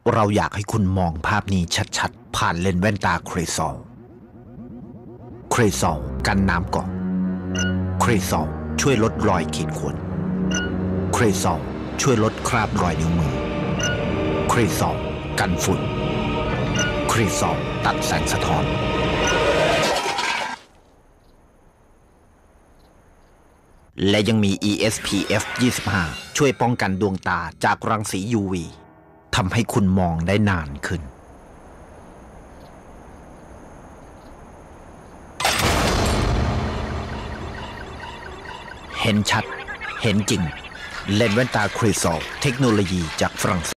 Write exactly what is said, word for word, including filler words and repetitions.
เราอยากให้คุณมองภาพนี้ชัดๆผ่านเลนส์แว่นตา Crizal Crizal กันน้ำเกาะ Crizal ช่วยลดรอยขีดข่วน Crizal ช่วยลดคราบรอยนิ้วมือ Crizal กันฝุ่น Crizal ตัดแสงสะท้อนและยังมี อี เอส พี เอฟ ยี่สิบห้า ช่วยป้องกันดวงตาจากรังสี ยู วี ทำให้คุณมองได้นานขึ้นเห็นชัดเห็นจริงเลนส์แว่นตา Crizal เทคโนโลยีจากฝรั่งเศส